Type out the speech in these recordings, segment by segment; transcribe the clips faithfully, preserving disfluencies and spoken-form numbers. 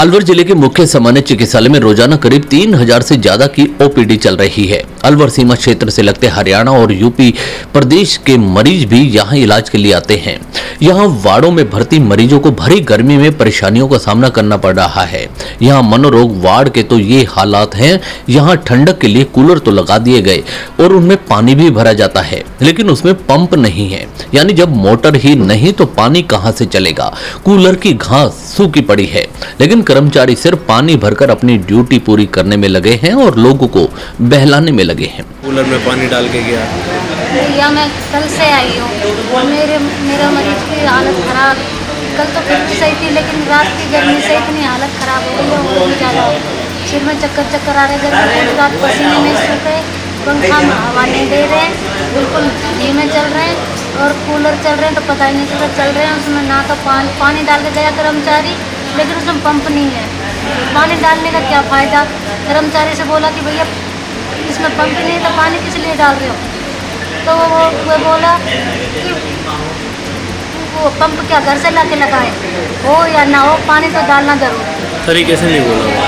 अलवर जिले के मुख्य सामान्य चिकित्सालय में रोजाना करीब तीन हजार से ज्यादा की ओपीडी चल रही है। अलवर सीमा क्षेत्र से लगते हरियाणा और यूपी प्रदेश के मरीज भी यहां इलाज के लिए आते हैं। यहां वार्डों में भर्ती मरीजों को भरी गर्मी में परेशानियों का सामना करना पड़ रहा है। यहां मनोरोग वार्ड के तो ये हालात हैं, यहां ठंडक के लिए कूलर तो लगा दिए गए और उनमें पानी भी भरा जाता है, लेकिन उसमें पंप नहीं है, यानी जब मोटर ही नहीं तो पानी कहां से चलेगा। कूलर की घास सूखी पड़ी है, लेकिन कर्मचारी सिर्फ पानी भरकर अपनी ड्यूटी पूरी करने में लगे हैं और लोगों को बहलाने में लगे हैं। कूलर में पानी डाल के गया भैया, मैं कल से आई हूँ। मेरे मेरा मरीज की हालत खराब, कल तो फिर भी सही थी, लेकिन रात की गर्मी से इतनी हालत खराब हो गई है, वो भी ज़्यादा सिर में चक्कर चक्कर आ रहे हैं। पूरी रात पसीने में सूखे, पंखा में हवा नहीं दे रहे हैं, बिल्कुल धीमे चल रहे हैं और कूलर चल रहे हैं तो पता ही नहीं चल चल रहे हैं। उसमें ना तो पानी पानी डाल के गया कर्मचारी, लेकिन उसमें पंप नहीं है। पानी डालने का क्या फ़ायदा। कर्मचारी से बोला कि भैया इसमें पंप नहीं है तो पानी किस लिए डाल रहे हो, तो वो वो बोला कि वो पंप क्या घर से ला के लगाए, हो या ना हो पानी तो डालना जरूर। तरीके से नहीं बोला।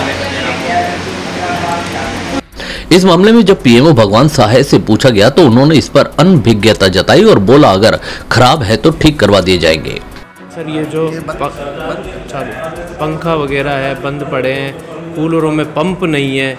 इस मामले में जब पीएमओ भगवान साहे से पूछा गया तो उन्होंने इस पर अनभिज्ञता जताई और बोला अगर खराब है तो ठीक करवा दिए जाएंगे। सर ये जो पंखा वगैरह है बंद पड़े हैं, कूलरों में पंप नहीं है।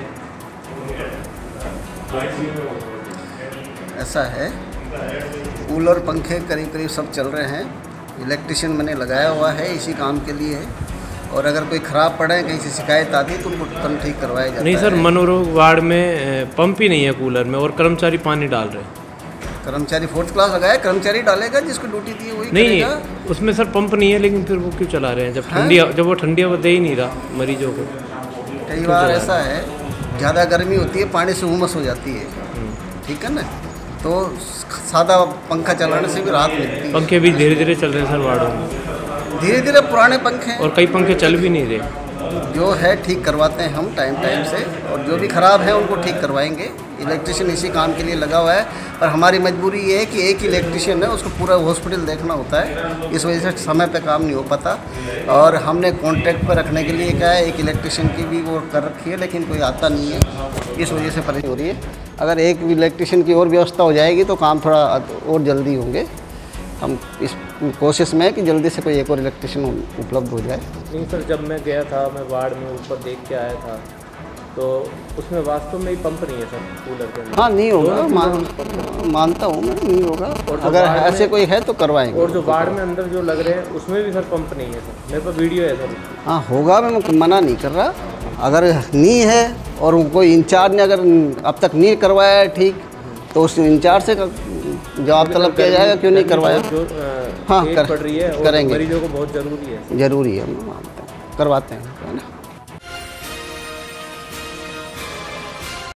ऐसा है, कूलर पंखे करीब करीब सब चल रहे हैं। इलेक्ट्रिशियन मैंने लगाया हुआ है, इसी काम के लिए है। और अगर कोई ख़राब पड़े, कहीं से शिकायत आती है तो उनको तुरंत ठीक करवाया जाता है। नहीं सर, मनोरोग वार्ड में पंप ही नहीं है कूलर में और कर्मचारी पानी डाल रहे हैं। कर्मचारी फोर्थ क्लास लगाया, कर्मचारी डालेगा, जिसको ड्यूटी दी है वही नहीं करेगा। उसमें सर पंप नहीं है, लेकिन फिर वो क्यों चला रहे हैं जब ठंडी जब वो ठंडी हवा दे ही नहीं रहा मरीजों को। कई बार ऐसा है, ज़्यादा गर्मी होती है, पानी से उमस हो जाती है, ठीक है ना, तो सादा पंखा चलाने से भी राहत मिलती है। पंखे भी धीरे धीरे चल रहे हैं सर वार्डों में, धीरे धीरे पुराने पंखे और कई पंखे चल भी नहीं रहे। जो है ठीक करवाते हैं हम टाइम टाइम से, और जो भी ख़राब है उनको ठीक करवाएंगे। इलेक्ट्रिशियन इसी काम के लिए लगा हुआ है, पर हमारी मजबूरी ये है कि एक ही इलेक्ट्रिशियन है, उसको पूरा हॉस्पिटल देखना होता है, इस वजह से समय पे काम नहीं हो पाता। और हमने कॉन्ट्रैक्ट पर रखने के लिए क्या है, एक इलेक्ट्रिशियन की भी वो कर रखी है, लेकिन कोई आता नहीं है, इस वजह से परेशानी हो रही है। अगर एक इलेक्ट्रिशियन की और व्यवस्था हो जाएगी तो काम थोड़ा और जल्दी होंगे। हम इस कोशिश में है कि जल्दी से कोई एक और इलेक्ट्रिशियन उपलब्ध हो जाए। नहीं सर, जब मैं गया था, मैं वार्ड में ऊपर देख के आया था, तो उसमें वास्तव में ही पंप नहीं है सर कूलर के अंदर। हाँ, नहीं होगा, मान, मानता हूँ मैं, नहीं होगा। और अगर ऐसे कोई है तो करवाएंगे। और जो वार्ड में अंदर जो लग रहे हैं उसमें भी सर पंप नहीं है सर, मेरे पास वीडियो है सर। हाँ होगा, मैं मना नहीं कर रहा। अगर नहीं है और कोई इंचार्ज ने अगर अब तक नहीं करवाया है ठीक, तो उस इंचार्ज से जवाब तलब किया जाएगा, क्यों नहीं करवाया। हाँ कर, पड़ रही है, करेंगे, मरीजों को बहुत ज़रूरी है, ज़रूरी है, करवाते हैं, है ना।